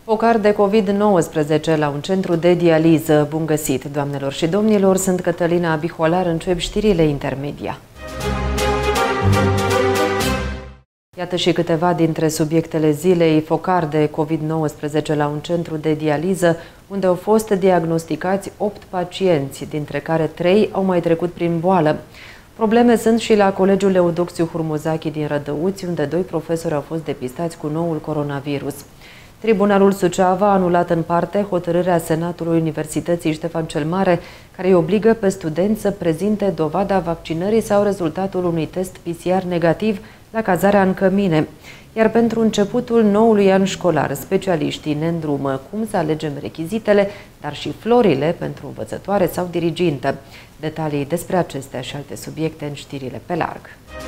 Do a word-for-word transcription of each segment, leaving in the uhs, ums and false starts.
Focar de COVID nouăsprezece la un centru de dializă. Bun găsit, doamnelor și domnilor, sunt Cătălina Biholar, încep știrile intermedia. Iată și câteva dintre subiectele zilei. Focar de COVID nouăsprezece la un centru de dializă, unde au fost diagnosticați opt pacienți, dintre care trei au mai trecut prin boală. Probleme sunt și la Colegiul Eudoxiu Hurmuzachi din Rădăuți, unde doi profesori au fost depistați cu noul coronavirus. Tribunalul Suceava a anulat în parte hotărârea Senatului Universității Ștefan cel Mare, care îi obligă pe studenți să prezinte dovada vaccinării sau rezultatul unui test P C R negativ la cazarea în cămine. Iar pentru începutul noului an școlar, specialiștii ne îndrumă cum să alegem rechizitele, dar și florile pentru învățătoare sau dirigintă. Detalii despre acestea și alte subiecte în știrile pe larg.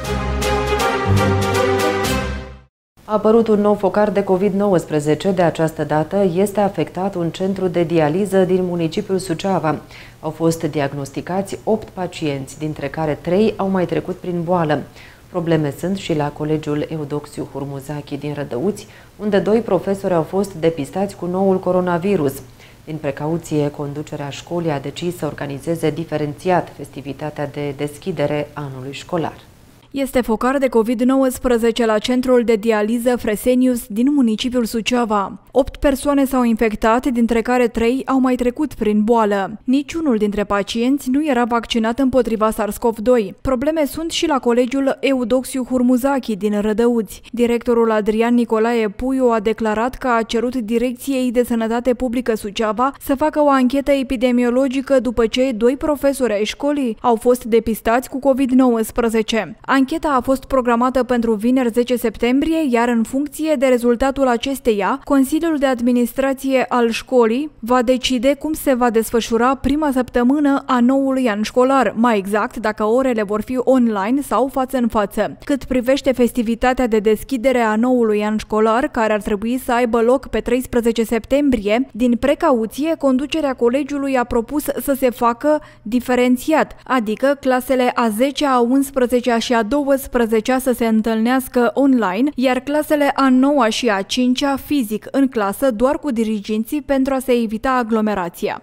A apărut un nou focar de COVID nouăsprezece. De această dată este afectat un centru de dializă din municipiul Suceava. Au fost diagnosticați opt pacienți, dintre care trei au mai trecut prin boală. Probleme sunt și la Colegiul Eudoxiu Hurmuzachi din Rădăuți, unde doi profesori au fost depistați cu noul coronavirus. Din precauție, conducerea școlii a decis să organizeze diferențiat festivitatea de deschidere anului școlar. Este focar de COVID nouăsprezece la centrul de dializă Fresenius din municipiul Suceava. Opt persoane s-au infectat, dintre care trei au mai trecut prin boală. Niciunul dintre pacienți nu era vaccinat împotriva SARS-CoV doi. Probleme sunt și la Colegiul Eudoxiu Hurmuzachi din Rădăuți. Directorul Adrian Nicolae Puiu a declarat că a cerut Direcției de Sănătate Publică Suceava să facă o anchetă epidemiologică după ce doi profesori ai școlii au fost depistați cu COVID nouăsprezece. Ancheta a fost programată pentru vineri zece septembrie, iar în funcție de rezultatul acesteia, Consiliul de Administrație al școlii va decide cum se va desfășura prima săptămână a noului an școlar, mai exact dacă orele vor fi online sau față în față. Cât privește festivitatea de deschidere a noului an școlar, care ar trebui să aibă loc pe treisprezece septembrie, din precauție, conducerea colegiului a propus să se facă diferențiat, adică clasele a zecea, a unsprezecea și a douăsprezecea să se întâlnească online, iar clasele a noua și a cincea fizic în clasă doar cu diriginții pentru a se evita aglomerația.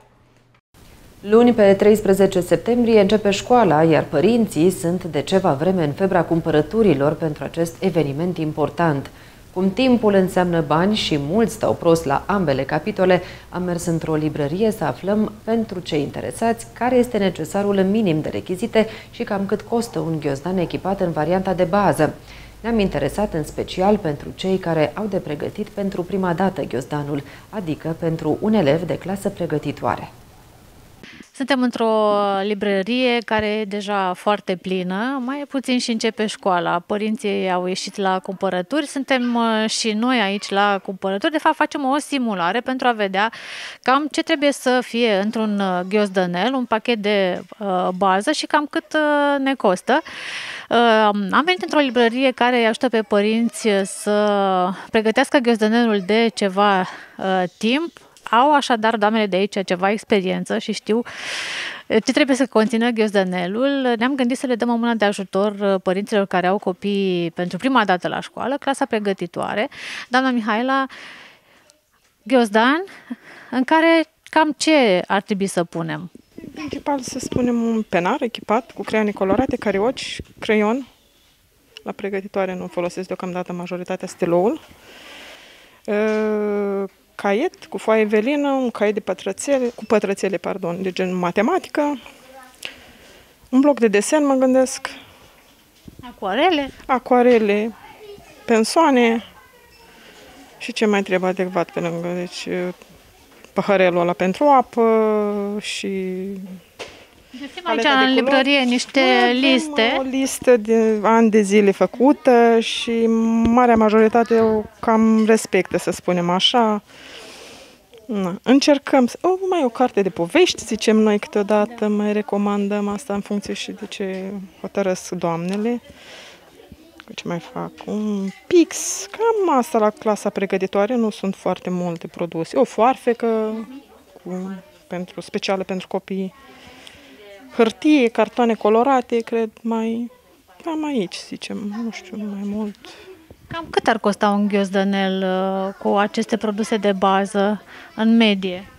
Luni, pe treisprezece septembrie, începe școala, iar părinții sunt de ceva vreme în febra cumpărăturilor pentru acest eveniment important. Cum timpul înseamnă bani și mulți stau prost la ambele capitole, am mers într-o librărie să aflăm pentru cei interesați care este necesarul minim de rechizite și cam cât costă un ghiozdan echipat în varianta de bază. Ne-am interesat în special pentru cei care au de pregătit pentru prima dată ghiozdanul, adică pentru un elev de clasă pregătitoare. Suntem într-o librărie care e deja foarte plină, mai puțin și începe școala. Părinții au ieșit la cumpărături, suntem și noi aici la cumpărături. De fapt, facem o simulare pentru a vedea cam ce trebuie să fie într-un ghiozdanel, un pachet de uh, bază și cam cât uh, ne costă. Uh, am venit într-o librărie care îi ajută pe părinți să pregătească ghiozdanelul de ceva uh, timp. Au așadar doamnele de aici ceva experiență și știu ce trebuie să conțină ghiozdanelul. Ne-am gândit să le dăm o mână de ajutor părinților care au copii pentru prima dată la școală, clasa pregătitoare. Doamna Mihaela, ghiozdan în care cam ce ar trebui să punem? În principal să spunem un penar echipat cu creioane colorate, carioci, creion. La pregătitoare nu folosesc deocamdată majoritatea stiloul. Caiet cu foaie velină, un caiet de pătrățele, cu pătrățele, pardon, de gen matematică, un bloc de desen, mă gândesc. Acuarele? Acuarele, pensoane și ce mai trebuie adecvat pe lângă. Deci, paharelul ăla pentru apă și... Găsim aici în librărie niște liste. O listă de ani de zile făcută și marea majoritate o cam respectă, să spunem așa. Na, încercăm. Oh, mai e o carte de povești, zicem noi câteodată, da. Mai recomandăm asta în funcție și de ce hotărăsc doamnele. Ce mai fac? Un pix, cam asta la clasa pregătitoare, nu sunt foarte multe produse. O foarfecă cu, pentru, specială pentru copii. Hârtie, cartoane colorate, cred, mai cam aici, zicem, nu știu, mai mult. Cam cât ar costa un ghiozdanel cu aceste produse de bază în medie?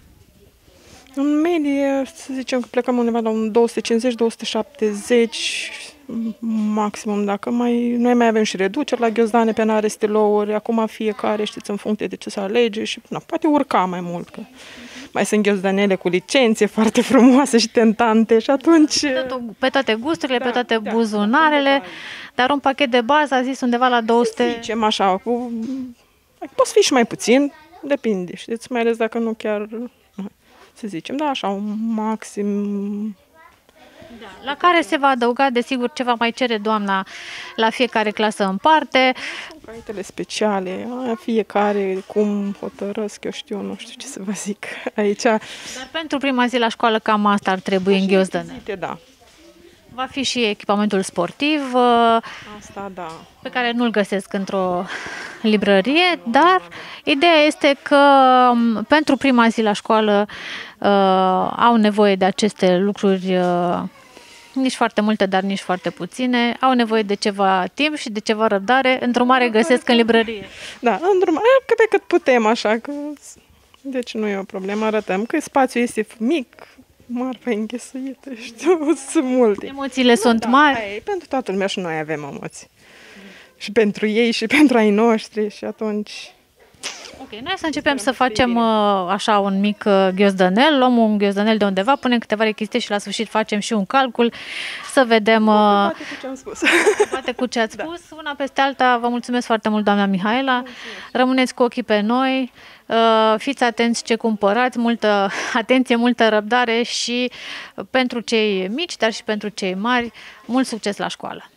În medie, să zicem că plecăm undeva la un două sute cincizeci - două sute șaptezeci maximum. Dacă mai, noi mai avem și reduceri la ghiozdane, penare, stilouri. Acum fiecare, știți, în funcție de ce să alege și na, poate urca mai mult. Că mai sunt ghiozdanele cu licențe foarte frumoase și tentante și atunci... Pe toate gusturile, da, pe toate da, buzunarele, dar un pachet de bază a zis undeva la două sute... Să zicem așa, cu... poți fi și mai puțin, depinde, știți, mai ales dacă nu chiar... Să zicem, da, așa, un maxim... Da, la care se va adăuga, desigur, ce va mai cere doamna la fiecare clasă în parte. Caietele speciale, fiecare, cum hotărăsc, eu știu, nu știu ce să vă zic aici. Dar pentru prima zi la școală cam asta ar trebui în ghiozdanel. Da. Va fi și echipamentul sportiv, asta, da, pe care nu-l găsesc într-o librărie, dar ideea este că pentru prima zi la școală uh, au nevoie de aceste lucruri, uh, nici foarte multe, dar nici foarte puține, au nevoie de ceva timp și de ceva răbdare. Îndrumare găsesc în librărie. Da, îndrumare, cât de cât putem, așa, că, deci nu e o problemă, arătăm că spațiul este mic, marfa înghesuită, știu, sunt multe. Emoțiile nu, sunt da, mari. Aia, pentru toată lumea și noi avem emoții. Și pentru ei și pentru ai noștri și atunci... Ok, noi să începem să facem uh, așa un mic uh, ghiozdanel, luăm un ghiozdanel de undeva, punem câteva rechizite și la sfârșit facem și un calcul să vedem... Uh, poate cu ce am spus. Poate cu ce ați spus. Da. Una peste alta, vă mulțumesc foarte mult, doamna Mihaela. Mulțumesc. Rămâneți cu ochii pe noi, uh, fiți atenți ce cumpărați, multă atenție, multă răbdare și pentru cei mici, dar și pentru cei mari, mult succes la școală!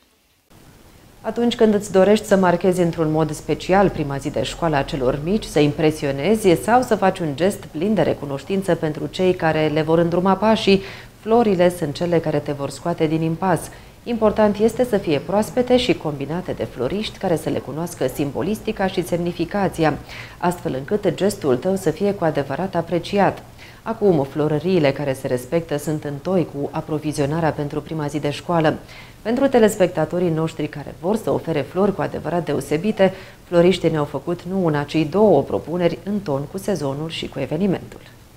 Atunci când îți dorești să marchezi într-un mod special prima zi de școală a celor mici, să impresionezi sau să faci un gest plin de recunoștință pentru cei care le vor îndruma pașii, florile sunt cele care te vor scoate din impas. Important este să fie proaspete și combinate de floriști care să le cunoască simbolistica și semnificația, astfel încât gestul tău să fie cu adevărat apreciat. Acum, florăriile care se respectă sunt întoi cu aprovizionarea pentru prima zi de școală. Pentru telespectatorii noștri care vor să ofere flori cu adevărat deosebite, floriștii ne-au făcut nu una, ci două propuneri în ton cu sezonul și cu evenimentul.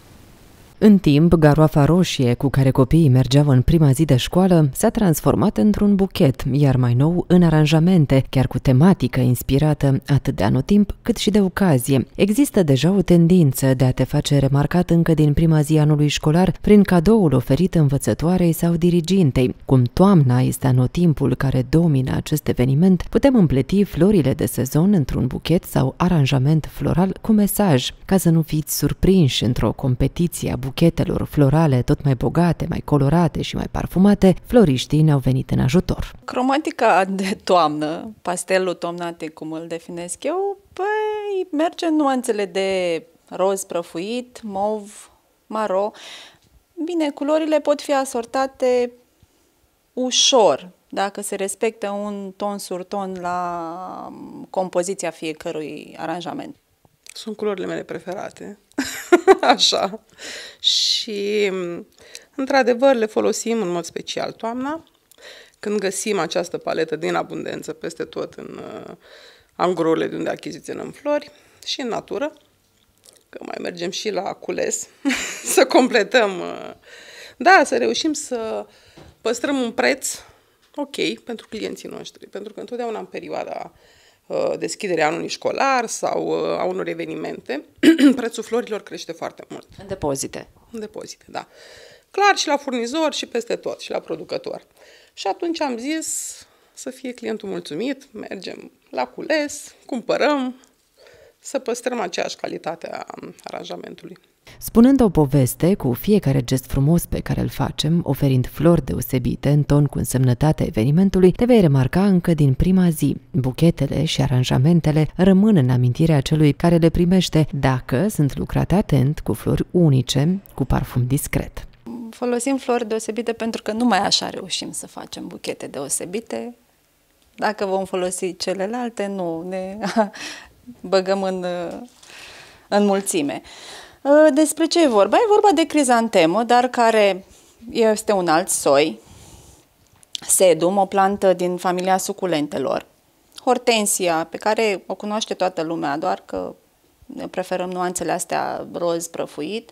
În timp, garoafa roșie cu care copiii mergeau în prima zi de școală s-a transformat într-un buchet, iar mai nou în aranjamente, chiar cu tematică inspirată atât de anotimp cât și de ocazie. Există deja o tendință de a te face remarcat încă din prima zi anului școlar prin cadoul oferit învățătoarei sau dirigintei. Cum toamna este anotimpul care domină acest eveniment, putem împleti florile de sezon într-un buchet sau aranjament floral cu mesaj, ca să nu fiți surprinși într-o competiție a buchetelor florale tot mai bogate, mai colorate și mai parfumate, floriștii ne-au venit în ajutor. Cromatica de toamnă, pastelul tomnate, cum îl definesc eu, păi merge în nuanțele de roz prăfuit, mov, maro. Bine, culorile pot fi asortate ușor, dacă se respectă un ton sur ton la compoziția fiecărui aranjament. Sunt culorile mele preferate, așa, și într-adevăr le folosim în mod special toamna, când găsim această paletă din abundență peste tot în uh, angururile de unde achiziționăm flori și în natură, că mai mergem și la cules, să completăm, uh, da, să reușim să păstrăm un preț ok pentru clienții noștri, pentru că întotdeauna în perioada deschiderea anului școlar sau a unor evenimente, prețul florilor crește foarte mult. În depozite. În depozite, da. Clar, și la furnizor și peste tot, și la producător. Și atunci am zis să fie clientul mulțumit, mergem la cules, cumpărăm, să păstrăm aceeași calitate a aranjamentului. Spunând o poveste cu fiecare gest frumos pe care îl facem, oferind flori deosebite în ton cu însemnătatea evenimentului, te vei remarca încă din prima zi. Buchetele și aranjamentele rămân în amintirea celui care le primește, dacă sunt lucrate atent, cu flori unice, cu parfum discret. Folosim flori deosebite pentru că numai așa reușim să facem buchete deosebite. Dacă vom folosi celelalte, nu, ne băgăm în, în mulțime. Despre ce e vorba? E vorba de crizantemă, dar care este un alt soi, sedum, o plantă din familia suculentelor, hortensia, pe care o cunoaște toată lumea, doar că ne preferăm nuanțele astea roz prăfuit.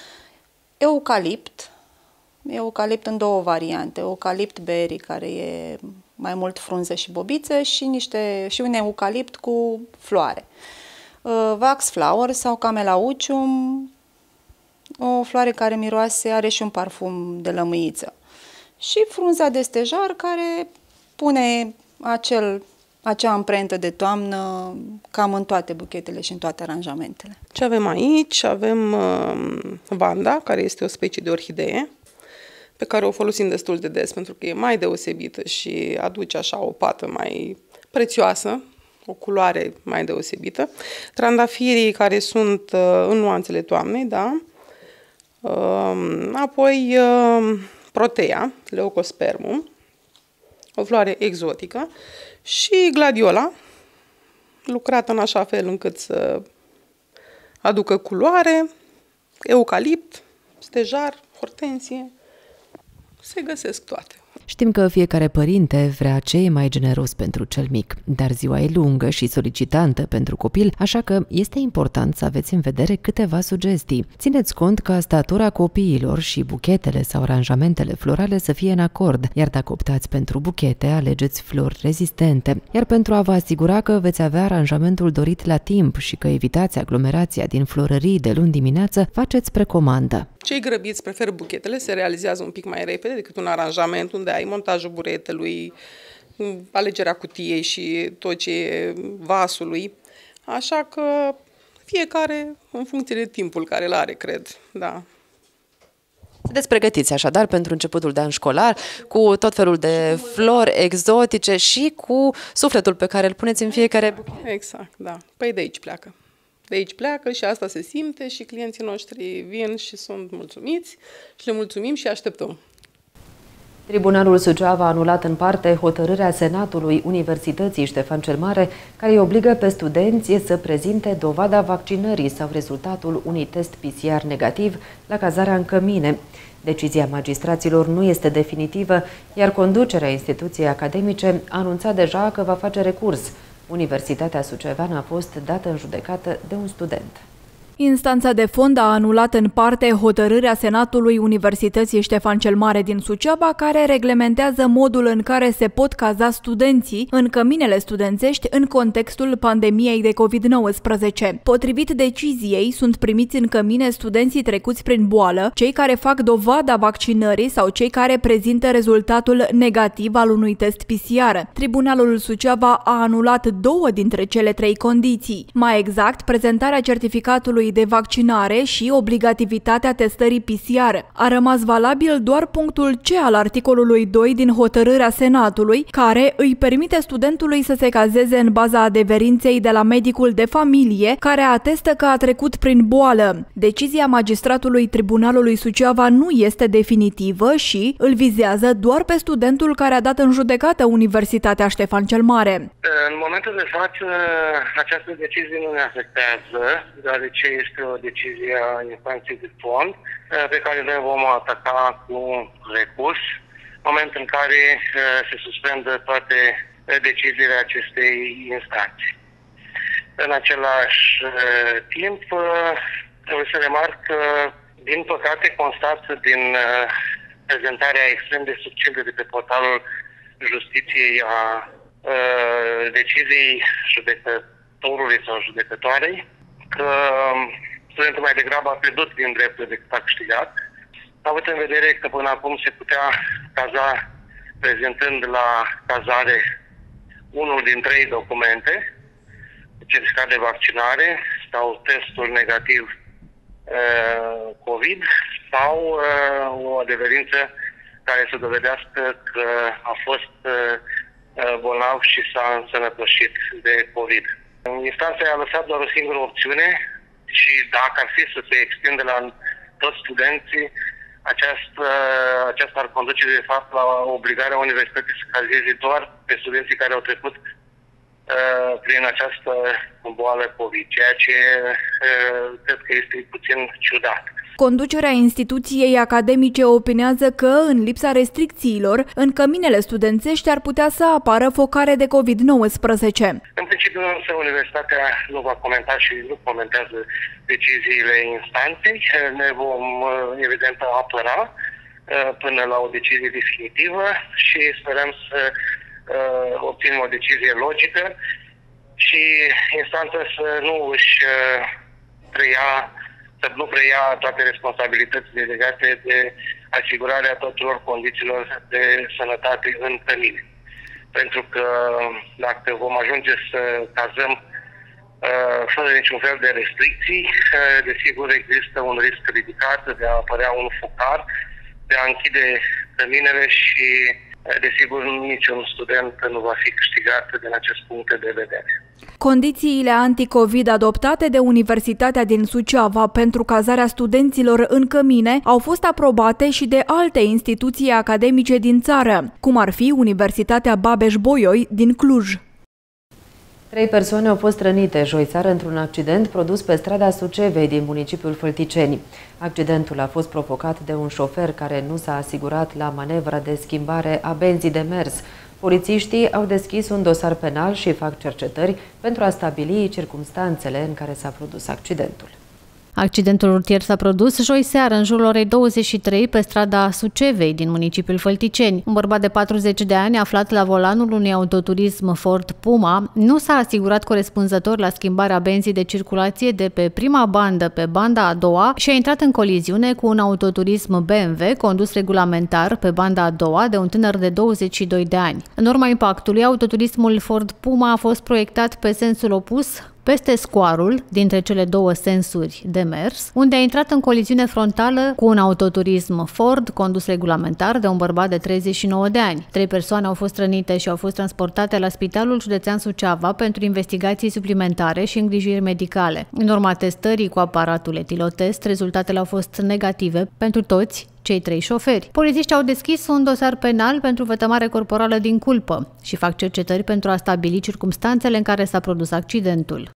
Eucalipt, eucalipt în două variante, eucalipt berry, care e mai mult frunze și bobițe, și, niște, și un eucalipt cu floare. Wax flower sau camelaucium, o floare care miroase, are și un parfum de lămâiță. Și frunza de stejar, care pune acel, acea amprentă de toamnă cam în toate buchetele și în toate aranjamentele. Ce avem aici? Avem uh, vanda, care este o specie de orhidee, pe care o folosim destul de des pentru că e mai deosebită și aduce așa o pată mai prețioasă, o culoare mai deosebită. Trandafirii, care sunt uh, în nuanțele toamnei, da. Uh, apoi uh, protea, leucospermum, o floare exotică, și gladiola, lucrată în așa fel încât să aducă culoare, eucalipt, stejar, hortensie, se găsesc toate. Știm că fiecare părinte vrea ce e mai generos pentru cel mic, dar ziua e lungă și solicitantă pentru copil, așa că este important să aveți în vedere câteva sugestii. Țineți cont ca statura copiilor și buchetele sau aranjamentele florale să fie în acord, iar dacă optați pentru buchete, alegeți flori rezistente. Iar pentru a vă asigura că veți avea aranjamentul dorit la timp și că evitați aglomerația din florării de luni dimineață, faceți precomandă. Cei grăbiți preferă buchetele, se realizează un pic mai repede decât un aranjament unde ai montajul buretelui, alegerea cutiei și tot ce e vasului. Așa că fiecare în funcție de timpul care îl are, cred, da. Sunteți pregătiți așadar pentru începutul de an școlar, cu tot felul de flori exotice și cu sufletul pe care îl puneți în fiecare buchet. Exact, da. Păi de aici pleacă. De aici pleacă și asta se simte și clienții noștri vin și sunt mulțumiți și le mulțumim și așteptăm. Tribunalul Suceava a anulat în parte hotărârea Senatului Universității Ștefan cel Mare, care îi obligă pe studenți să prezinte dovada vaccinării sau rezultatul unui test P C R negativ la cazarea în cămine. Decizia magistraților nu este definitivă, iar conducerea instituției academice a anunțat deja că va face recurs. Universitatea Suceveană a fost dată în judecată de un student. Instanța de fond a anulat în parte hotărârea Senatului Universității Ștefan cel Mare din Suceava, care reglementează modul în care se pot caza studenții în căminele studențești în contextul pandemiei de COVID nouăsprezece. Potrivit deciziei, sunt primiți în cămine studenții trecuți prin boală, cei care fac dovada vaccinării sau cei care prezintă rezultatul negativ al unui test P C R. Tribunalul Suceava a anulat două dintre cele trei condiții, mai exact prezentarea certificatului de vaccinare și obligativitatea testării P C R. A rămas valabil doar punctul C al articolului doi din hotărârea Senatului, care îi permite studentului să se cazeze în baza adeverinței de la medicul de familie, care atestă că a trecut prin boală. Decizia magistratului Tribunalului Suceava nu este definitivă și îl vizează doar pe studentul care a dat în judecată Universitatea Ștefan cel Mare. În momentul de față, această decizie nu ne afectează, deoarece este o decizie a instanței de fond pe care noi vom ataca cu recurs, în moment în care se suspendă toate deciziile acestei instanțe. În același timp, trebuie să remarc că, din păcate, constat din prezentarea extrem de succintă de pe portalul Justiției a deciziei judecătorului sau judecătoarei, că studentul mai degrabă a pierdut din dreptul decât a câștigat, având în vedere că până acum se putea caza prezentând la cazare unul din trei documente, certificat de vaccinare sau testul negativ uh, COVID sau uh, o adeverință care să dovedească că a fost uh, bolnav și s-a însănătoșit de COVID. Instanța a lăsat doar o singură opțiune și dacă ar fi să se extinde la toți studenții, aceasta, aceasta ar conduce de fapt la obligarea universității să cazeze doar pe studenții care au trecut uh, prin această boală COVID, ceea ce uh, cred că este puțin ciudat. conducerea instituției academice opinează că, în lipsa restricțiilor, în căminele studențești ar putea să apară focare de covid nouăsprezece. În principiu, însă, Universitatea nu va comenta și nu comentează deciziile instanței. Ne vom, evident, apăra până la o decizie definitivă și sperăm să uh, obținem o decizie logică și instanța să nu își uh, preia, să nu preia toate responsabilitățile legate de asigurarea tuturor condițiilor de sănătate în cămine. Pentru că dacă vom ajunge să cazăm uh, fără niciun fel de restricții, uh, desigur există un risc ridicat de a apărea un focar, de a închide căminele și, desigur, niciun student nu va fi câștigat din acest punct de vedere. Condițiile anti-Covid adoptate de Universitatea din Suceava pentru cazarea studenților în cămine au fost aprobate și de alte instituții academice din țară, cum ar fi Universitatea Babeș-Bolyai din Cluj. Trei persoane au fost rănite joi seară într-un accident produs pe strada Sucevei din municipiul Fălticeni. Accidentul a fost provocat de un șofer care nu s-a asigurat la manevra de schimbare a benzii de mers. Polițiștii au deschis un dosar penal și fac cercetări pentru a stabili circumstanțele în care s-a produs accidentul. Accidentul rutier s-a produs joi seară în jurul orei douăzeci și trei pe strada Sucevei din municipiul Fălticeni. Un bărbat de patruzeci de ani aflat la volanul unui autoturism Ford Puma nu s-a asigurat corespunzător la schimbarea benzii de circulație de pe prima bandă pe banda a doua și a intrat în coliziune cu un autoturism B M W condus regulamentar pe banda a doua de un tânăr de douăzeci și doi de ani. În urma impactului, autoturismul Ford Puma a fost proiectat pe sensul opus peste scoarul dintre cele două sensuri de mers, unde a intrat în coliziune frontală cu un autoturism Ford condus regulamentar de un bărbat de treizeci și nouă de ani. Trei persoane au fost rănite și au fost transportate la Spitalul Județean Suceava pentru investigații suplimentare și îngrijiri medicale. În urma testării cu aparatul etilotest, rezultatele au fost negative pentru toți cei trei șoferi. Polițiștii au deschis un dosar penal pentru vătămare corporală din culpă și fac cercetări pentru a stabili circumstanțele în care s-a produs accidentul.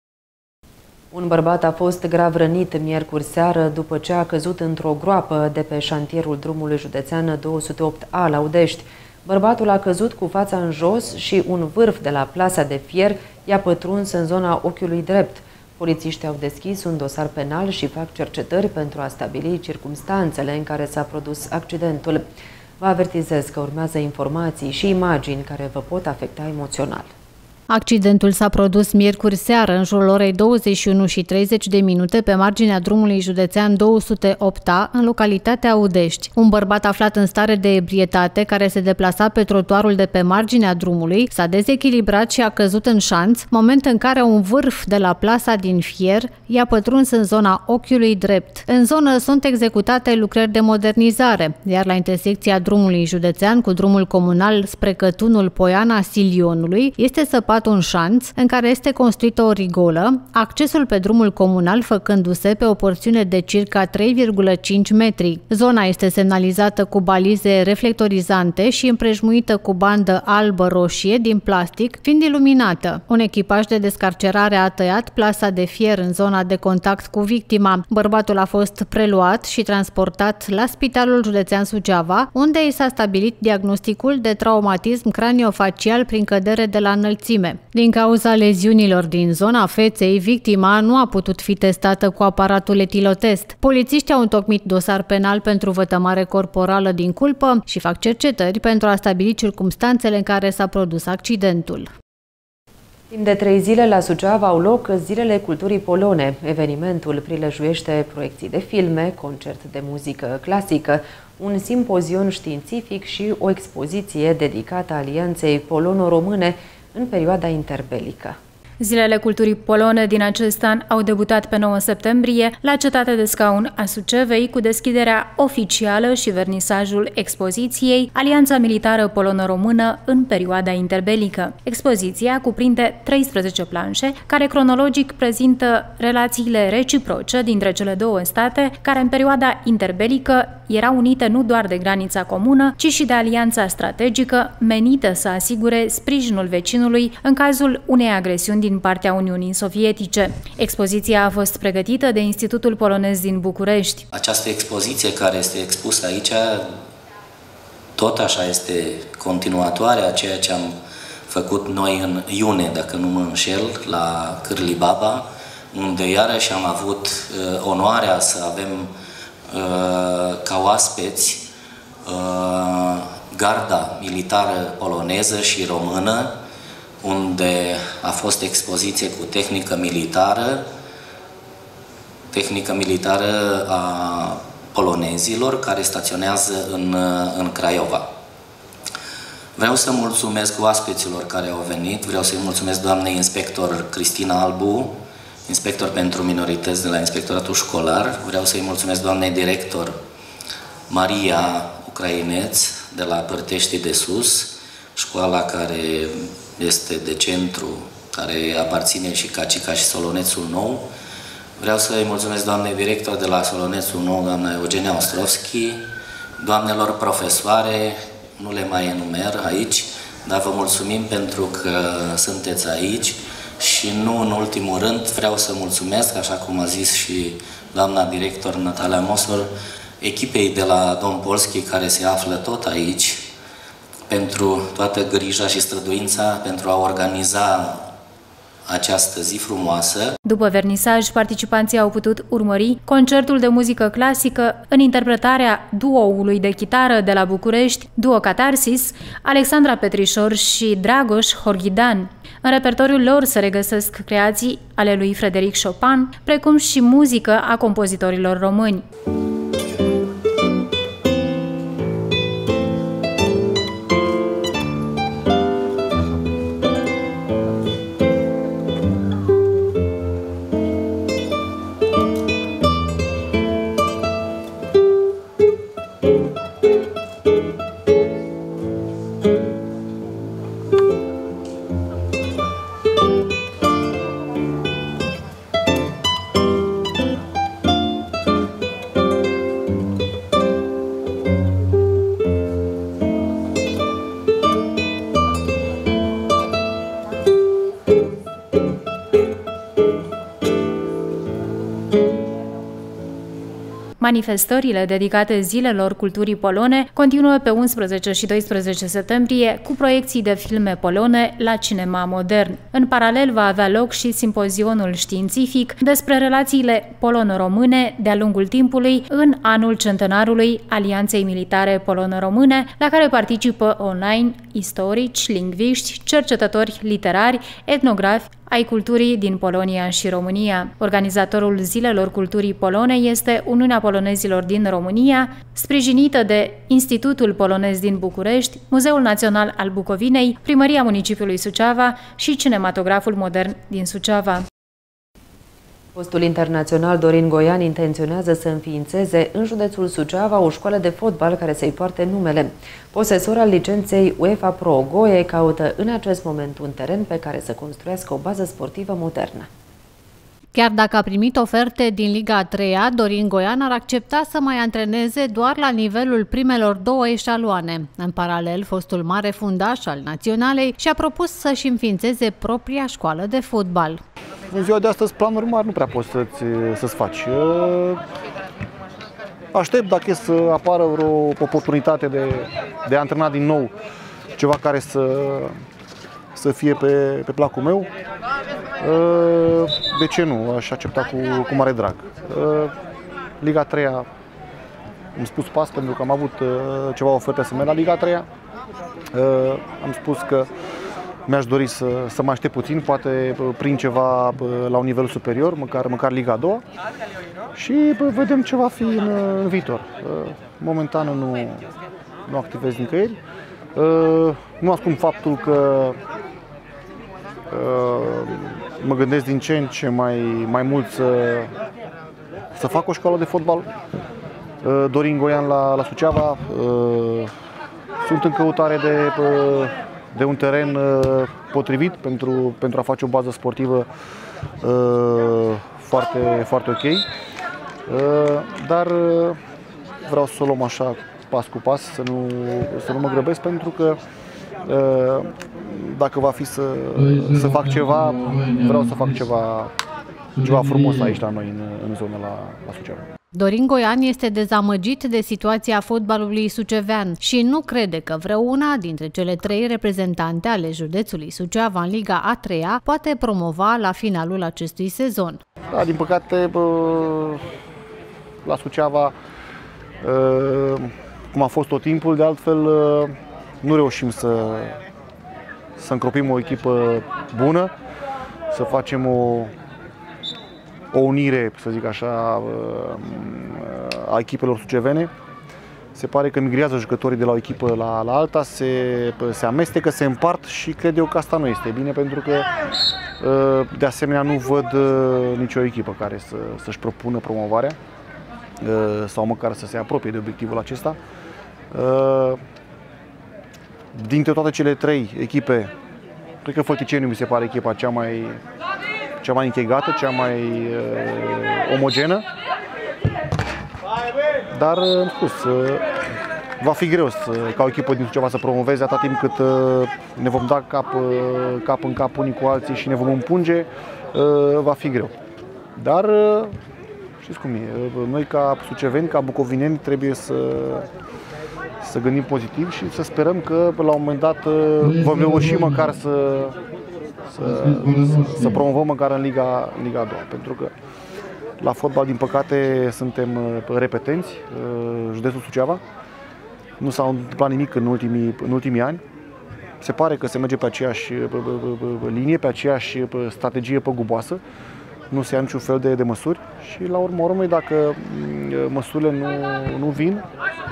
Un bărbat a fost grav rănit miercuri seară după ce a căzut într-o groapă de pe șantierul drumului județean două sute opt A la Udești. Bărbatul a căzut cu fața în jos și un vârf de la plasa de fier i-a pătruns în zona ochiului drept. Polițiștii au deschis un dosar penal și fac cercetări pentru a stabili circumstanțele în care s-a produs accidentul. Vă avertizez că urmează informații și imagini care vă pot afecta emoțional. Accidentul s-a produs miercuri seară în jurul orei douăzeci și unu și treizeci de minute pe marginea drumului județean două sute opt A în localitatea Udești. Un bărbat aflat în stare de ebrietate care se deplasa pe trotuarul de pe marginea drumului s-a dezechilibrat și a căzut în șanț, moment în care un vârf de la plasa din fier i-a pătruns în zona ochiului drept. În zonă sunt executate lucrări de modernizare, iar la intersecția drumului județean cu drumul comunal spre Cătunul Poiana Silionului este săpat un șanț în care este construită o rigolă, accesul pe drumul comunal făcându-se pe o porțiune de circa trei virgulă cinci metri. Zona este semnalizată cu balize reflectorizante și împrejmuită cu bandă albă-roșie din plastic, fiind iluminată. Un echipaj de descarcerare a tăiat plasa de fier în zona de contact cu victima. Bărbatul a fost preluat și transportat la Spitalul Județean Suceava, unde i s-a stabilit diagnosticul de traumatism craniofacial prin cădere de la înălțime. Din cauza leziunilor din zona feței, victima nu a putut fi testată cu aparatul etilotest. Polițiștii au întocmit dosar penal pentru vătămare corporală din culpă și fac cercetări pentru a stabili circumstanțele în care s-a produs accidentul. Timp de trei zile la Suceava au loc Zilele Culturii Polone. Evenimentul prilejuiește proiecții de filme, concert de muzică clasică, un simpozion științific și o expoziție dedicată Alianței Polono-Române în perioada interbelică. Zilele Culturii Polone din acest an au debutat pe nouă septembrie la Cetatea de Scaun a Sucevei cu deschiderea oficială și vernisajul expoziției Alianța Militară Polono-Română în perioada interbelică. Expoziția cuprinde treisprezece planșe care cronologic prezintă relațiile reciproce dintre cele două state care în perioada interbelică erau unite nu doar de granița comună, ci și de alianța strategică menită să asigure sprijinul vecinului în cazul unei agresiuni din partea Uniunii Sovietice. Expoziția a fost pregătită de Institutul Polonez din București. Această expoziție care este expusă aici, tot așa este continuatoare a ceea ce am făcut noi în iunie, dacă nu mă înșel, la Cârli Baba, unde iarăși am avut uh, onoarea să avem uh, ca oaspeți uh, garda militară poloneză și română, unde a fost expoziție cu tehnică militară, tehnică militară a polonezilor care staționează în, în Craiova. Vreau să mulțumesc oaspeților care au venit, vreau să-i mulțumesc doamnei inspector Cristina Albu, inspector pentru minorități de la Inspectoratul Școlar, vreau să-i mulțumesc doamnei director Maria Ucraineț de la Părtești de Sus, școala care este de centru, care aparține și Cacica și Solonețul Nou. Vreau să-i mulțumesc doamnei director de la Solonețul Nou, doamna Eugenia Ostrovski, doamnelor profesoare, nu le mai enumer aici, dar vă mulțumim pentru că sunteți aici și nu în ultimul rând vreau să mulțumesc, așa cum a zis și doamna director Natalia Mosor, echipei de la Dom Polski care se află tot aici pentru toată grija și străduința pentru a organiza această zi frumoasă. După vernisaj, participanții au putut urmări concertul de muzică clasică în interpretarea duoului de chitară de la București, Duo Catarsis, Alexandra Petrișor și Dragoș Horghidan. În repertoriul lor se regăsesc creații ale lui Frédéric Chopin, precum și muzică a compozitorilor români. Manifestările dedicate zilelor culturii polone continuă pe unsprezece și doisprezece septembrie cu proiecții de filme polone la Cinema Modern. În paralel va avea loc și simpozionul științific despre relațiile polono-române de-a lungul timpului în anul centenarului Alianței Militare Polono-Române, la care participă online istorici, lingviști, cercetători literari, etnografi ai culturii din Polonia și România. Organizatorul Zilelor Culturii Polone este Uniunea Polonezilor din România, sprijinită de Institutul Polonez din București, Muzeul Național al Bucovinei, Primăria Municipiului Suceava și Cinematograful Modern din Suceava. Fostul internațional Dorin Goian intenționează să înființeze în județul Suceava o școală de fotbal care să-i poarte numele. Posesor al licenței UEFA Pro Goie caută în acest moment un teren pe care să construiască o bază sportivă modernă. Chiar dacă a primit oferte din Liga a treia, Dorin Goian ar accepta să mai antreneze doar la nivelul primelor două eșaloane. În paralel, fostul mare fundaș al Naționalei și-a propus să-și înființeze propria școală de fotbal. În ziua de astăzi, planuri mari nu prea poți să-ți, să-ți faci. Aștept dacă e să apară vreo oportunitate de, de a antrena din nou ceva care să, să fie pe, pe placul meu. De ce nu? Aș accepta cu, cu mare drag. Liga a treia, am spus pas pentru că am avut ceva oferte să merg la Liga a treia. Am spus că mi-aș dori să, să mai aștept puțin, poate prin ceva la un nivel superior, măcar, măcar Liga a doua. Și vedem ce va fi în, în viitor. Momentan nu, nu activez nicăieri. Nu ascund faptul că mă gândesc din ce în ce mai, mai mult să, să fac o școală de fotbal. Dorin Goian la, la Suceava. Sunt în căutare de, de un teren potrivit pentru, pentru a face o bază sportivă foarte, foarte ok. Dar vreau să o luăm așa pas cu pas, să nu, să nu mă grăbesc, pentru că dacă va fi să, să fac ceva, vreau să fac ceva, ceva frumos aici la noi, în, în zonă, la, la Suceava. Dorin Goian este dezamăgit de situația fotbalului sucevean și nu crede că vreuna dintre cele trei reprezentante ale județului Suceava în Liga a treia poate promova la finalul acestui sezon. Da, din păcate, la Suceava, cum a fost tot timpul, de altfel nu reușim să, să încropim o echipă bună, să facem o o unire, să zic așa, a echipelor sucevene. Se pare că migrează jucătorii de la o echipă la, la alta, se, se amestecă, se împart și cred eu că asta nu este bine, pentru că de asemenea nu văd nicio echipă care să, să-și propună promovarea sau măcar să se apropie de obiectivul acesta. Dintre toate cele trei echipe, cred că Fălticeniu mi se pare echipa cea mai cea mai închegată, cea mai uh, omogenă, dar, am spus, uh, va fi greu să, ca o echipă din Suceava să promoveze atât timp cât uh, ne vom da cap, uh, cap în cap unii cu alții și ne vom împunge, uh, va fi greu. Dar, uh, știți cum e, uh, noi ca suceveni, ca bucovineni, trebuie să, să gândim pozitiv și să sperăm că la un moment dat uh, vom reuși măcar să Să, să promovăm măcar în Liga, Liga a doua, pentru că la fotbal, din păcate, suntem repetenți, județul Suceava. Nu s-a întâmplat nimic în ultimii, în ultimii ani. Se pare că se merge pe aceeași linie, pe aceeași strategie păguboasă. Nu se ia niciun fel de, de măsuri și, la urmă urmei, dacă măsurile nu, nu vin,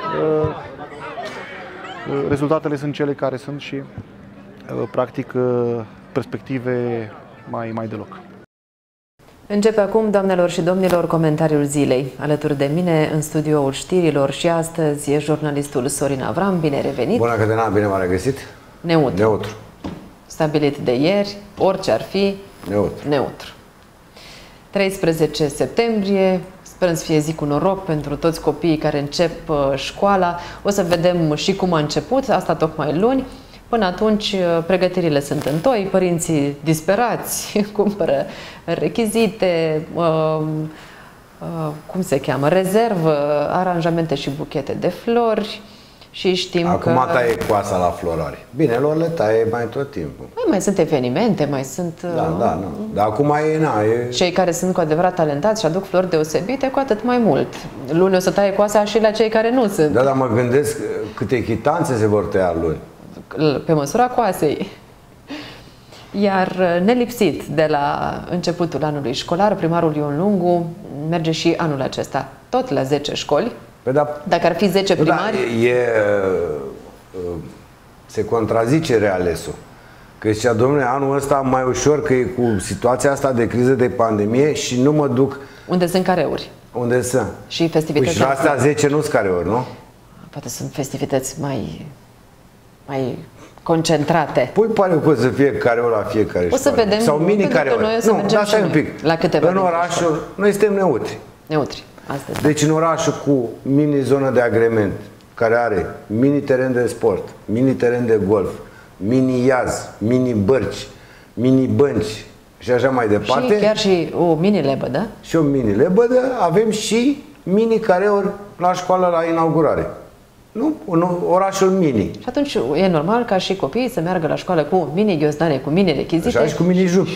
rezultatele sunt cele care sunt și, practic, perspective mai, mai deloc. Începe acum, doamnelor și domnilor, comentariul zilei. Alături de mine, în studioul știrilor și astăzi, e jurnalistul Sorin Avram. Bine revenit! Bună, Cătălina, bine m-a regăsit! Neutru. Neutru. Stabilit de ieri, orice ar fi, neutru. Neutru. treisprezece septembrie, sperăm să fie zi cu noroc pentru toți copiii care încep școala. O să vedem și cum a început, asta tocmai luni. Până atunci, pregătirile sunt în toi, părinții disperați, cumpără rechizite, uh, uh, cum se cheamă, rezervă, aranjamente și buchete de flori și știm Acum că... Acum taie coasa la florari. Bine, lor le taie mai tot timpul. Mai, mai sunt evenimente, mai sunt... Da, uh, da, nu. Dar acum e, na, e... Cei care sunt cu adevărat talentați și aduc flori deosebite, cu atât mai mult. Luni o să taie coasa și la cei care nu sunt. Da, dar mă gândesc câte chitanțe se vor tăia luni. Pe măsura coasei. Iar nelipsit de la începutul anului școlar, primarul Ion Lungu merge și anul acesta tot la zece școli. Păi da, dacă ar fi zece primari... Da, e, se contrazice realesul. Că zicea, domnule, anul ăsta mai ușor, că e cu situația asta de criză de pandemie și nu mă duc... Unde sunt careuri. Unde sunt. Și festivități. Păi și la astea zece nu sunt careuri, nu? Poate sunt festivități mai... mai concentrate. Păi pare că o să fie careuri la fiecare școală. O să vedem. Sau mini careuri. Nu, dar stai un pic. La câteva în orașul, noi suntem neutri. Neutri. Astăzi. Deci în orașul cu mini zonă de agrement, care are mini teren de sport, mini teren de golf, mini iaz, mini bărci, mini bănci și așa mai departe. Și chiar și o mini lebădă. Și o mini lebădă, avem și mini careuri la școală la inaugurare. Nu? În orașul mini. Și atunci e normal ca și copiii să meargă la școală cu mini ghiozdane, cu mini rechizite. Așa și cu mini jup.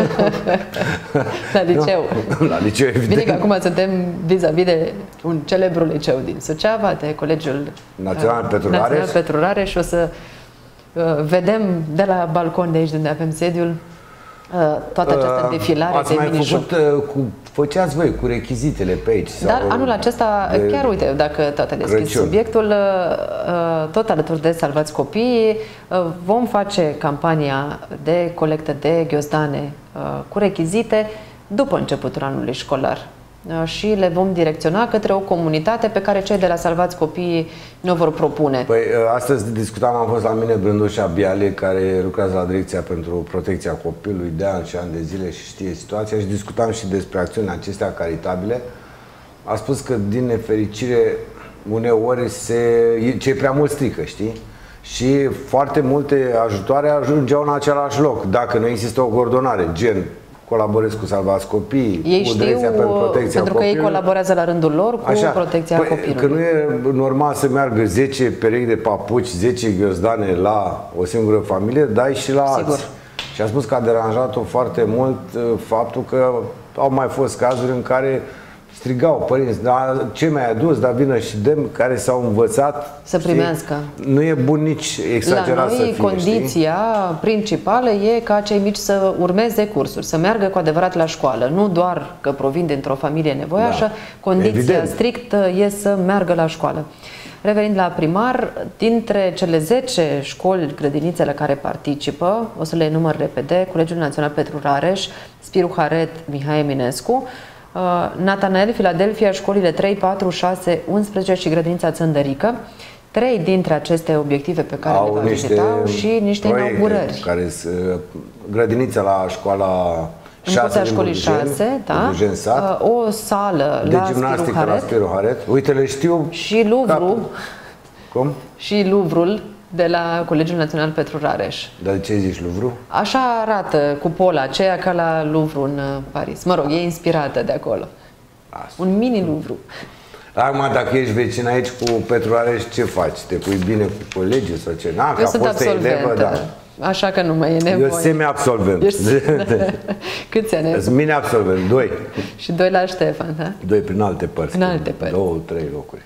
La liceu. La liceu, evident. Bine că acum suntem vis-a-vis de un celebru liceu din Suceava, de Colegiul Național Petru Rareș. Național Petru Rareș și o să uh, vedem de la balcon de aici, de unde avem sediul, toată această defilare Ați de mai mini-joc. făcut, cu, făceați voi cu rechizitele pe aici? Dar sau anul acesta, chiar uite, dacă tot a deschis Crăciun. subiectul, tot alături de Salvați Copiii, vom face campania de colectă de ghiozdane cu rechizite după începutul anului școlar. Și le vom direcționa către o comunitate pe care cei de la Salvați Copiii ne vor propune. Păi, astăzi discutam, am fost la mine Brândușa Biale, care lucrează la Direcția pentru Protecția Copilului de ani și ani de zile și știe situația, și discutam și despre acțiunile acestea caritabile. A spus că, din nefericire, uneori se, ce e prea mult strică, știi? Și foarte multe ajutoare ajungeau în același loc, dacă nu există o coordonare, gen colaborez cu Salvați Copiii, ei cu știu, Direcția pentru Protecția pentru că ei colaborează la rândul lor cu Așa. protecția Păi, copilului. Că nu e normal să meargă zece perechi de papuci, zece ghiozdane la o singură familie, dai și la Sigur. alții. Și a spus că a deranjat-o foarte mult faptul că au mai fost cazuri în care strigau părinți, dar ce mi-ai adus, dar vină și dăm, care s-au învățat să primească. Știi? Nu e bun nici exagerat să fie. La noi condiția știi? principală e ca cei mici să urmeze cursuri, să meargă cu adevărat la școală. Nu doar că provin dintr-o familie nevoiașă, da. condiția Evident. strictă e să meargă la școală. Revenind la primar, dintre cele zece școli, grădinițe la care participă, o să le enumăr repede, Colegiul Național Petru Rareș, Spiru Haret, Mihai Eminescu, Natanael, Filadelfia, școlile trei, patru, șase, unsprezece și grădinița Țăndărică. Trei dintre aceste obiective pe care au le va vizita au și niște inaugurări. Care grădinița la școala șase din școlii șase, da? Sat, o sală de la gimnastică Spiru Haret, la Spiru Haret. Uite, le știu. Și Louvre. Cum? Și Louvre de la Colegiul Național Petru Rareș. Dar de ce zici Louvre? Așa arată cupola aceea ca la Louvre în Paris. Mă rog, e inspirată de acolo. Asta. Un mini Louvre. Acum, dacă ești vecin aici cu Petru Rareș, ce faci? Te pui bine cu colegii sau ce? Na, Eu sunt absolventă, da. Așa că nu mai e nevoie. Eu semi-absolvent. Câți ani? Sunt mini-absolvent, doi. Și doi la Ștefan, da? Doi prin alte părți. În alte părți. Două, trei locuri.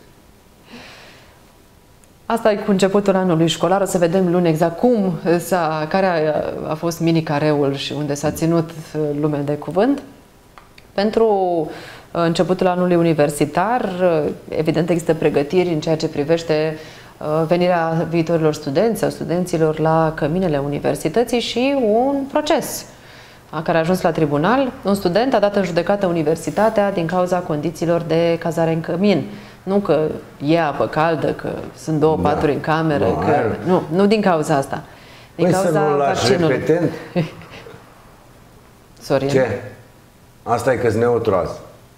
Asta e cu începutul anului școlar. O să vedem luni exact cum s-a, care a, a fost mini-careul și unde s-a ținut lumea de cuvânt. Pentru începutul anului universitar, evident există pregătiri în ceea ce privește venirea viitorilor studenți sau studenților la căminele universității și un proces care a ajuns la tribunal. Un student a dat în judecată universitatea din cauza condițiilor de cazare în cămin. Nu că e apă caldă, că sunt două da. paturi în cameră, no, că... Nu, nu din cauza asta. Din păi cauza să nu lași repetent? Sorin. Ce? Asta e că-s neutru azi.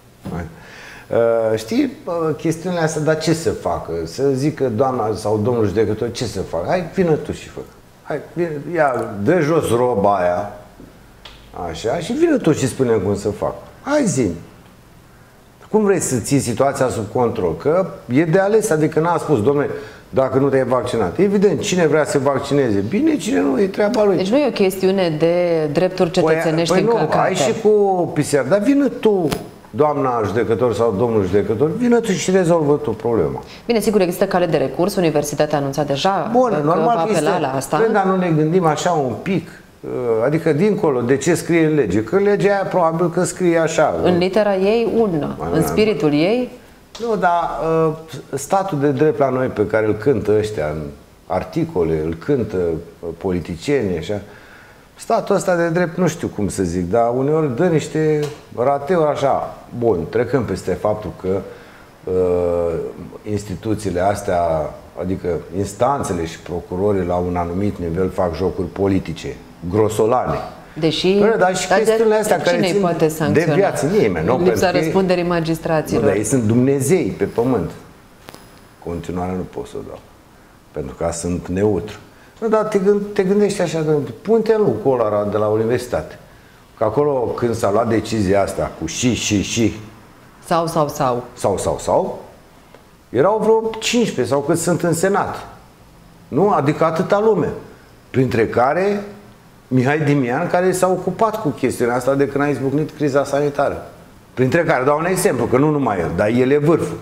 Uh, știi, uh, chestiunile astea, dar ce să facă? Să zică doamna sau domnul judecător, ce să facă? Hai, vină tu și fă. Hai, vină, ia, dă jos roba aia, așa, și vină tu și spune cum să fac. Hai, zi-mi. Cum vrei să ții situația sub control? Că e de ales, adică n-a spus, domnule, dacă nu te-ai vaccinat. Evident, cine vrea să se vaccineze? Bine, cine nu, e treaba lui. Deci nu e o chestiune de drepturi cetățenești păi, păi încălcate. Nu, ai și cu P C R, dar vină tu, doamna judecător sau domnul judecător, vină tu și rezolvă tu problema. Bine, sigur, există cale de recurs, universitatea a anunțat deja Bun, că normal va apela este, la asta. Dar nu ne gândim așa un pic, adică dincolo de ce scrie în lege, că legea aia probabil că scrie așa. În litera ei, una, în spiritul ei. Nu, dar statul de drept la noi pe care îl cântă ăștia în articole, îl cântă politicieni, așa, statul ăsta de drept nu știu cum să zic, dar uneori dă niște rateuri așa. Bun, trecând peste faptul că uh, instituțiile astea, adică instanțele și procurorii la un anumit nivel fac jocuri politice, grosolane. Deși, Păi, dar și chestiunile astea care țin poate de viață, nimeni. Nu, lipsa răspunderii magistraților. Nu, dar ei sunt Dumnezei pe pământ. Continuare nu pot să o dau. Pentru că sunt neutru. Nu, dar te, gând, te gândești așa, pun-te în locul ăla de la universitate. Că acolo când s-a luat decizia asta cu și, și, și sau, sau, sau sau, sau, sau erau vreo cincisprezece sau cât sunt în Senat. Nu? Adică atâta lume. Printre care Mihai Dimian, care s-a ocupat cu chestiunea asta de când a izbucnit criza sanitară. Printre care, dau un exemplu, că nu numai el, dar el e vârful.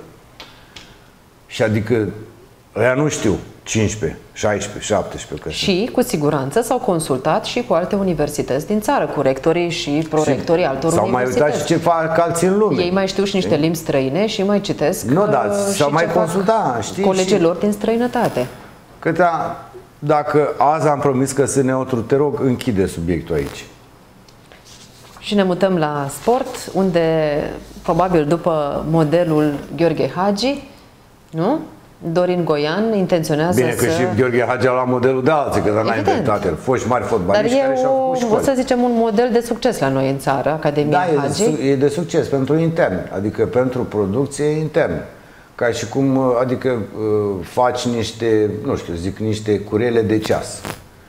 Și adică, ăia nu știu, cincisprezece, șaisprezece, șaptesprezece. Că și, sunt. cu siguranță, s-au consultat și cu alte universități din țară, cu rectorii și prorectorii și altor s-au universități. S-au mai uitat și ce fac alții în lume. Ei mai știu și niște limbi străine și mai citesc nu, da, s-au mai consultat, știi? Colegii lor din străinătate. Câtea, dacă azi am promis că sunt neutru, te rog, închide subiectul aici. Și ne mutăm la sport, unde, probabil după modelul Gheorghe Hagi, nu? Dorin Goian intenționează Bine, să... Bine, că și Gheorghe Hagi a luat modelul de alții, că n-ai inventat el. Foști mari fotbaliști care și-au făcut școli. Dar e, o, să zicem, un model de succes la noi în țară, Academia da, Hagi. Da, e, e de succes pentru intern, adică pentru producție internă. ca și cum, adică faci niște, nu știu, zic, niște curele de ceas.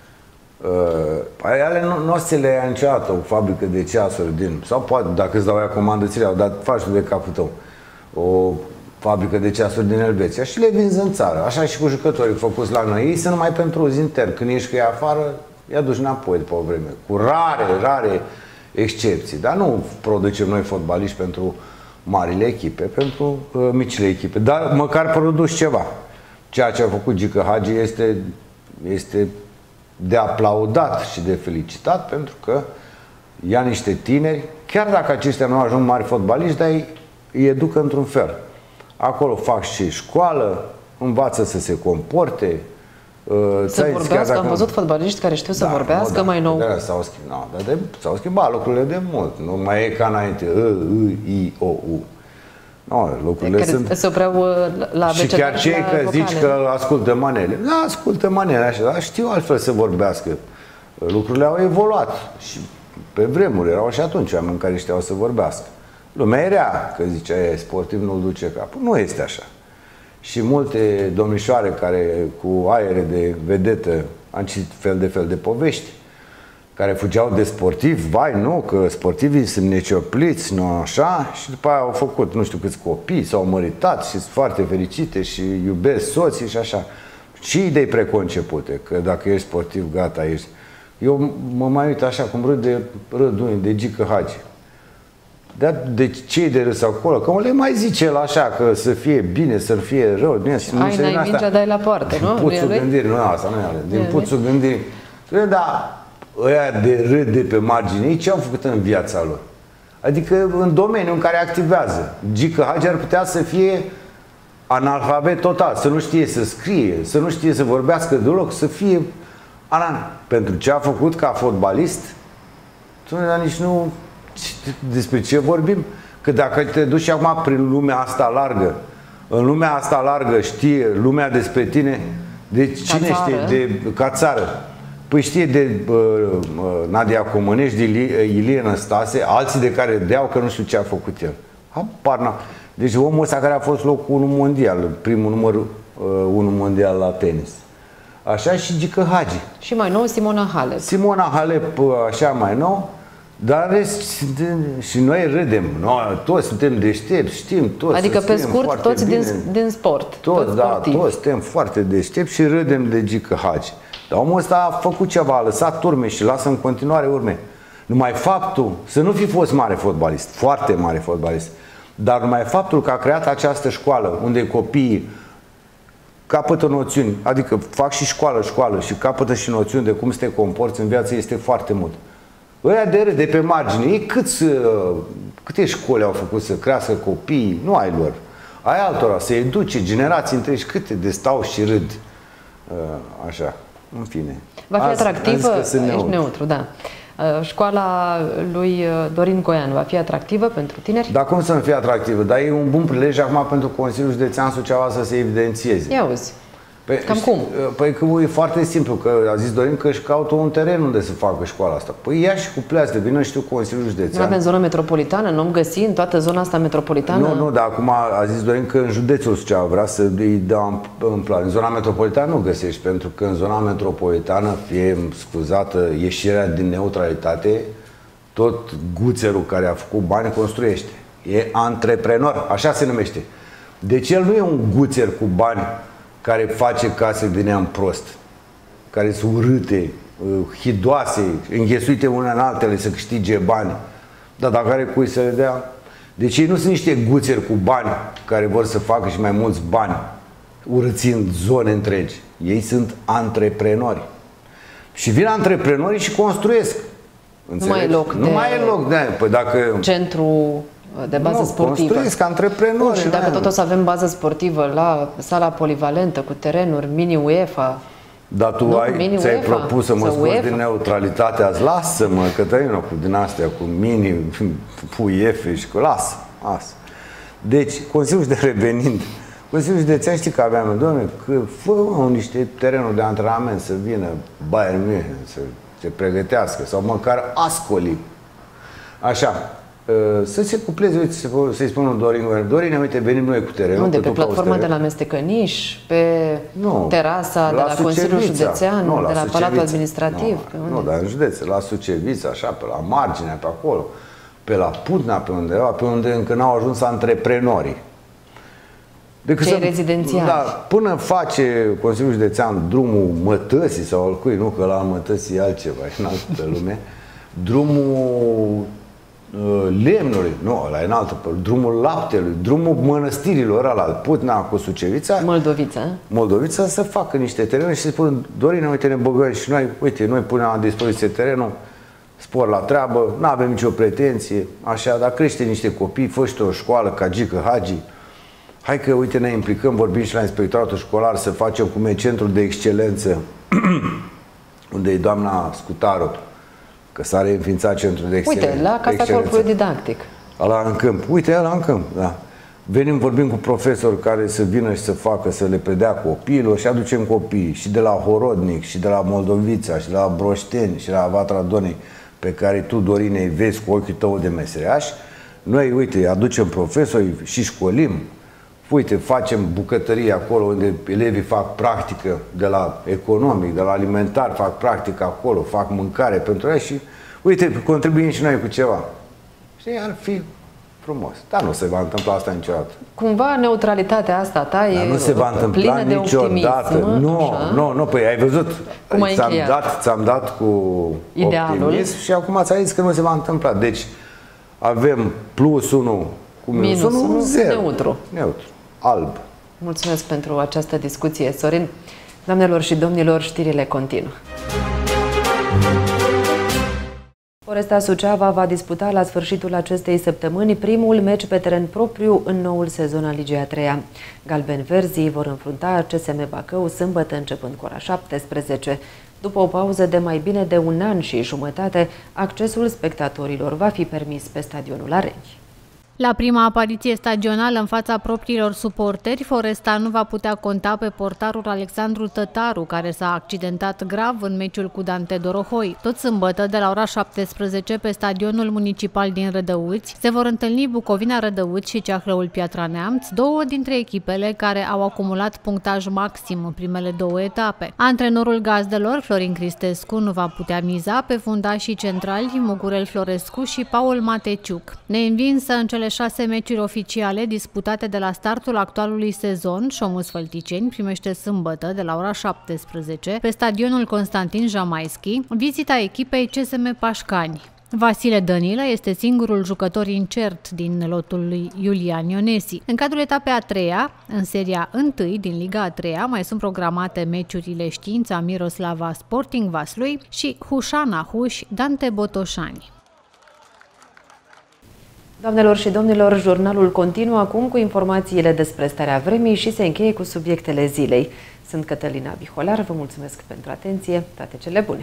Ale nu, nu o să le ia niciodată o fabrică de ceasuri din, sau poate, dacă îți dau aia comandă, ți le iau, dar faci tu de capul tău o fabrică de ceasuri din Elveția și le vinzi în țară. Așa și cu jucătorii făcuți la noi. Ei sunt numai pentru uzi intern. Când ești cu ei afară, i-a duci înapoi după o vreme. Cu rare, rare excepții. Dar nu producem noi fotbaliști pentru marile echipe, pentru uh, micile echipe. Dar măcar produci ceva. Ceea ce a făcut Gică Hagi este, este de aplaudat și de felicitat, pentru că ia niște tineri, chiar dacă aceștia nu ajung mari fotbaliști, dar îi, îi educă într-un fel. Acolo fac și școală, învață să se comporte. Să vorbească, am văzut fotbaliști care știu să da, vorbească da, mai nou. Da, s-au schimbat, no, dar s-au schimbat lucrurile de mult. Nu mai e ca înainte. E, I, I, O, U. No, lucrurile sunt... se opreau la și chiar cei că vocale. Zici că ascultă manele. Da, ascultă manele așa, dar știu altfel să vorbească. Lucrurile au evoluat. Și pe vremuri erau și atunci oameni care știau să vorbească. Lumea era, că zicea, e sportiv, nu-l duce capul. Nu este așa. Și multe domnișoare care cu aere de vedetă am citit fel de fel de povești, care fugeau de sportivi, vai, nu, că sportivii sunt neciopliți, nu așa, și după aia au făcut nu știu câți copii, s-au măritat și sunt foarte fericite și iubesc soții și așa. Și idei preconcepute, că dacă ești sportiv, gata, ești. Eu mă mai uit așa cum râd de, râd unii de Gică Hagi. Dar de ce de râs acolo? Că le mai zice el așa, că să fie bine, să fie rău, bine, să ai, n-ai mingea, dai la poartă, nu? Din puțul gândirii, nu, asta nu e ale. Din puțul gândirii. Dar ăia de râd de pe margine, ei ce au făcut în viața lor? Adică în domeniul în care activează. Gică Hagi ar putea să fie analfabet total, să nu știe să scrie, să nu știe să vorbească deloc, să fie anan. Pentru ce a făcut ca fotbalist, dar nici nu... Despre ce vorbim? Că dacă te duci acum prin lumea asta largă, în lumea asta largă știe lumea despre tine, de cine ca știe? De, ca țară. Păi știe de uh, Nadia Comănești, de Ilie, Ilie Năstase, alții de care deau că nu știu ce a făcut el. Habar. Deci omul ăsta care a fost locul unu mondial, primul număr uh, unu mondial la tenis. Așa și Gică Hagi. Și mai nou Simona Halep. Simona Halep, așa mai nou. Dar rest, și noi râdem, noi toți suntem deștepți, știm toți. Adică pe scurt, toți din, din sport. Toți, toți da, toți suntem foarte deștepți și râdem de Gică Hagi. Dar omul ăsta a făcut ceva, a lăsat urme și lasă în continuare urme. Numai faptul, să nu fi fost mare fotbalist, foarte mare fotbalist, dar numai faptul că a creat această școală unde copiii capătă noțiuni, adică fac și școală, școală și capătă și noțiuni de cum să te comporți în viață, este foarte mult. Ăia de râd, de pe margine, ei câți, câte școli au făcut să crească copiii, nu ai lor, ai altora, să educe generații întregi, câte de stau și râd, așa, în fine. Va fi Azi, atractivă, ești neutru. neutru, da. Școala lui Dorin Goian va fi atractivă pentru tineri? Dar cum să nu fie atractivă? Dar e un bun prilej acum pentru Consiliul Județean Suceava să se evidențieze. Ia uzi. Păi, Cam cum? Păi că e foarte simplu, că a zis Dorin că își caută un teren unde să facă școala asta. Păi ia și cu pleaște, vină și tu Consiliul Județean. Nu avem zonă metropolitană? Nu am găsit în toată zona asta metropolitană? Nu, nu, dar acum a zis Dorin că în județul Suceava vrea să îi dea în plan. În zona metropolitană nu găsești, pentru că în zona metropolitană, fie scuzată ieșirea din neutralitate, tot guțerul care a făcut bani construiește. E antreprenor, așa se numește. Deci el nu e un guțer cu bani care face case de neam prost, care sunt urâte, hidoase, înghesuite una în altele să câștige bani, dar dacă are cui să le dea. Deci ei nu sunt niște guțeri cu bani care vor să facă și mai mulți bani, urățind zone întregi. Ei sunt antreprenori. Și vin antreprenorii și construiesc. Înțelegi? Nu mai e loc nu de... mai e loc de... Păi dacă... Centru de bază nu, sportivă. Construiesc antreprenori. Și dacă tot o să avem bază sportivă la sala polivalentă cu terenuri mini-UEFA. Dar tu ai, ți-ai propus să mă scoți din neutralitate azi? Lasă-mă, Cătălina, cu din astea, cu mini, UEFA și cu lasă, lasă. Deci, Consiliul de revenind, Consiliul Județean știi că aveam, doamne, că fă mă, niște terenuri de antrenament să vină Bayern München, să se pregătească, sau măcar Ascoli. Așa. să se cupleze, uite, să-i spună Dorin, Dorine, uite, venim noi cu terenul. Unde? Pe platforma de la Mestecăniș, pe nu, terasa de la, la Consiliul Județean, nu, de la Palatul Administrativ? Nu, pe nu, dar în județ, la Sucevița, așa, pe la marginea, pe acolo, pe la Putna, pe undeva, pe unde încă n-au ajuns antreprenorii. Decât cei să, rezidențiali. Da, până face Consiliul Județean drumul Mătăsii sau al cui, nu, că la Mătăsii e altceva, e în altă lume, drumul lemnului, nu, ăla e în altă, drumul laptelui, drumul mănăstirilor, ăla, Putna cu Sucevița, Moldovița, Moldovița, să facă niște terenuri și să spun, Dorine, uite, ne băgăm și noi, uite, noi punem la dispoziție terenul, spor la treabă, nu avem nicio pretenție, așa, dar crește niște copii, fă o școală ca Gică Hagi, hai că, uite, ne implicăm, vorbim și la inspectoratul școlar să facem cum e centrul de excelență, unde e doamna Scutaru, că s-a reînființat centrul de excelență. Uite, la Casa Corpului Didactic. Ăla în câmp. Uite, ăla în câmp, da. Venim, vorbim cu profesori care să vină și să facă, să le predea copiilor și aducem copiii și de la Horodnic, și de la Moldovița, și de la Broșteni, și de la Vatra Donei, pe care tu, Dorine, îi vezi cu ochii tău de meseriaș. Noi, uite, aducem profesori și școlim. Uite, facem bucătărie acolo unde elevii fac practică de la economic, de la alimentar, fac practică acolo, fac mâncare pentru ei și, uite, contribuim și noi cu ceva. Și ar fi frumos. Dar nu se va întâmpla asta niciodată. Cumva neutralitatea asta ta e nu se va întâmpla niciodată. Nu, nu, nu, păi ai văzut. Ți-am dat, ți-am dat cu idealul. Optimism și acum ți-am zis că nu se va întâmpla. Deci avem plus unu cu minus unu, zero. Neutru. Neutru. Alb. Mulțumesc pentru această discuție, Sorin. Doamnelor și domnilor, știrile continuă. Foresta Suceava va disputa la sfârșitul acestei săptămâni primul meci pe teren propriu în noul sezon al Ligii a treia. Galben-verzii vor înfrunta C S M Bacău sâmbătă începând cu ora șaptesprezece. După o pauză de mai bine de un an și jumătate, accesul spectatorilor va fi permis pe stadionul Areni. La prima apariție stagională în fața propriilor suporteri, Foresta nu va putea conta pe portarul Alexandru Tătaru, care s-a accidentat grav în meciul cu Dante Dorohoi. Tot sâmbătă, de la ora șaptesprezece, pe stadionul municipal din Rădăuți, se vor întâlni Bucovina Rădăuți și Ceahlăul Piatra Neamț, două dintre echipele care au acumulat punctaj maxim în primele două etape. Antrenorul gazdelor, Florin Cristescu, nu va putea miza pe fundașii centrali Mugurel Florescu și Paul Mateciuc. Neînvinsă în cele șase meciuri oficiale disputate de la startul actualului sezon, Șomus Fălticeni primește sâmbătă de la ora șaptesprezece pe stadionul Constantin Jamaischi vizita echipei C S M Pașcani. Vasile Dănilă este singurul jucător incert din lotul lui Iulian Ionesi. În cadrul etapei a treia, în seria întâi din Liga a treia, mai sunt programate meciurile Știința Miroslava Sporting Vaslui și Hușana Huș Dante Botoșani. Doamnelor și domnilor, jurnalul continuă acum cu informațiile despre starea vremii și se încheie cu subiectele zilei. Sunt Cătălina Biholar, vă mulțumesc pentru atenție, toate cele bune!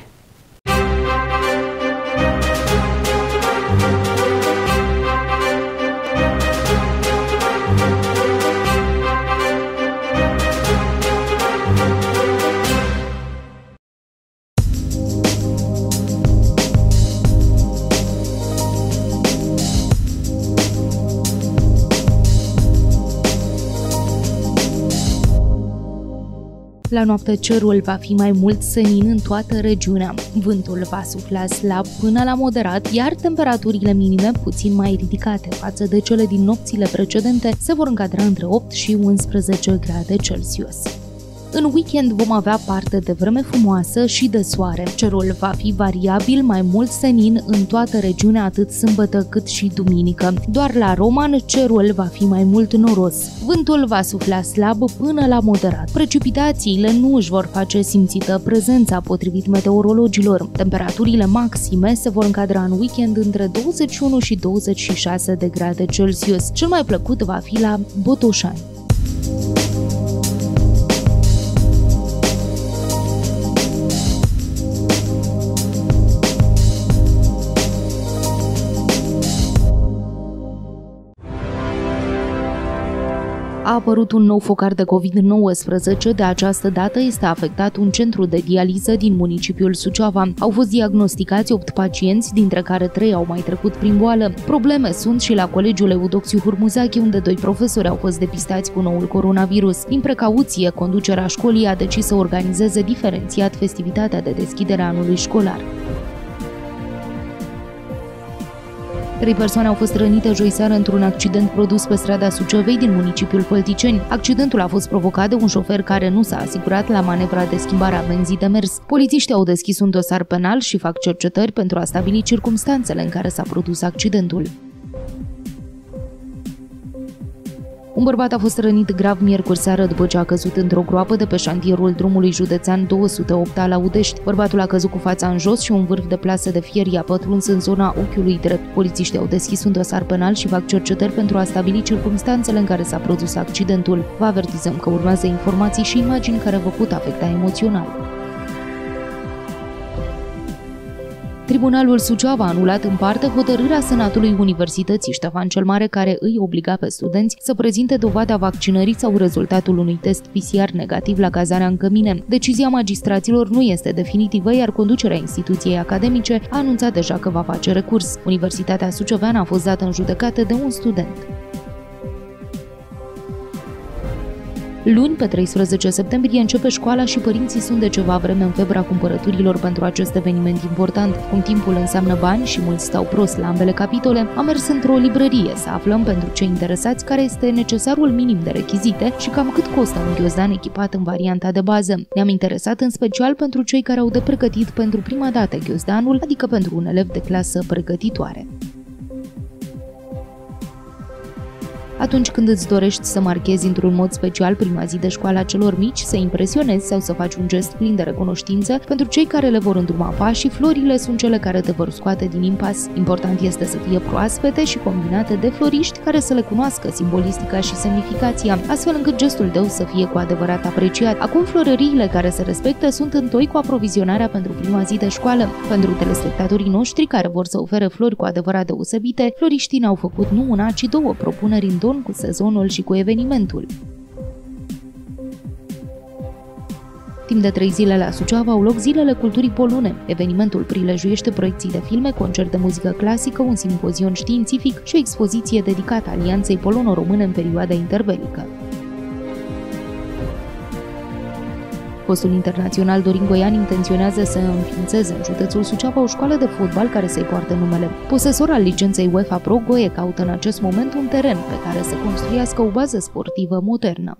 La noapte cerul va fi mai mult senin în toată regiunea. Vântul va sufla slab până la moderat, iar temperaturile minime puțin mai ridicate față de cele din nopțile precedente se vor încadra între opt și unsprezece grade Celsius. În weekend vom avea parte de vreme frumoasă și de soare. Cerul va fi variabil, mai mult senin în toată regiunea, atât sâmbătă cât și duminică. Doar la Roman cerul va fi mai mult noros. Vântul va sufla slab până la moderat. Precipitațiile nu își vor face simțită prezența potrivit meteorologilor. Temperaturile maxime se vor încadra în weekend între douăzeci și unu și douăzeci și șase de grade Celsius. Cel mai plăcut va fi la Botoșani. apărut un nou focar de covid nouăsprezece, de această dată este afectat un centru de dializă din municipiul Suceava. Au fost diagnosticați opt pacienți, dintre care trei au mai trecut prin boală. Probleme sunt și la Colegiul Eudoxiu Hurmuzache, unde doi profesori au fost depistați cu noul coronavirus. Din precauție, conducerea școlii a decis să organizeze diferențiat festivitatea de deschidere a anului școlar. Trei persoane au fost rănite joi seară într-un accident produs pe strada Sucevei din municipiul Fălticeni. Accidentul a fost provocat de un șofer care nu s-a asigurat la manevra de schimbare a benzii de mers. Polițiștii au deschis un dosar penal și fac cercetări pentru a stabili circumstanțele în care s-a produs accidentul. Un bărbat a fost rănit grav miercuri seară după ce a căzut într-o groapă de pe șantierul drumului județean două sute opt la Udești. Bărbatul a căzut cu fața în jos și un vârf de plasă de fier i-a pătruns în zona ochiului drept. Polițiștii au deschis un dosar penal și fac cercetări pentru a stabili circumstanțele în care s-a produs accidentul. Vă avertizăm că urmează informații și imagini care vă pot afecta emoțional. Tribunalul Suceava a anulat în parte hotărârea Senatului Universității Ștefan cel Mare, care îi obliga pe studenți să prezinte dovada vaccinării sau rezultatul unui test P C R negativ la cazarea în cămine. Decizia magistraților nu este definitivă, iar conducerea instituției academice a anunțat deja că va face recurs. Universitatea Suceveană a fost dată în judecată de un student. Luni, pe treisprezece septembrie, începe școala și părinții sunt de ceva vreme în febra cumpărăturilor pentru acest eveniment important. Cum timpul înseamnă bani și mulți stau prost la ambele capitole, am mers într-o librărie să aflăm pentru cei interesați care este necesarul minim de rechizite și cam cât costă un ghiozdan echipat în varianta de bază. Ne-am interesat în special pentru cei care au de pregătit pentru prima dată ghiozdanul, adică pentru un elev de clasă pregătitoare. Atunci când îți dorești să marchezi într-un mod special prima zi de școală a celor mici, să impresionezi sau să faci un gest plin de recunoștință, pentru cei care le vor îndruma pașii, florile sunt cele care te vor scoate din impas. Important este să fie proaspete și combinate de floriști care să le cunoască simbolistica și semnificația, astfel încât gestul tău să fie cu adevărat apreciat. Acum florăriile care se respectă sunt întoi cu aprovizionarea pentru prima zi de școală. Pentru telespectatorii noștri care vor să ofere flori cu adevărat deosebite, floriștii ne-au făcut nu una, ci două propuneri în cu sezonul și cu evenimentul. Timp de trei zile la Suceava au loc Zilele Culturii Polone. Evenimentul prilejuiește proiecții de filme, concert de muzică clasică, un simpozion științific și o expoziție dedicată Alianței Polono-Române în perioada interbelică. Fostul internațional Dorin Goian intenționează să înființeze în județul Suceava o școală de fotbal care să-i poarte numele. Posesor al licenței UEFA Pro, Goie caută în acest moment un teren pe care să construiască o bază sportivă modernă.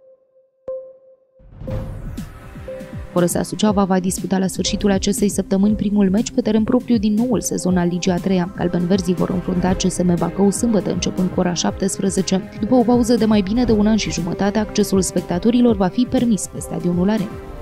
Foresa Suceava va disputa la sfârșitul acestei săptămâni primul meci pe teren propriu din noul sezon al Ligii a treia. Galbenverzii vor înfrunta C S M Bacău sâmbătă începând cu ora șaptesprezece. După o pauză de mai bine de un an și jumătate, accesul spectatorilor va fi permis pe stadionul Arenei.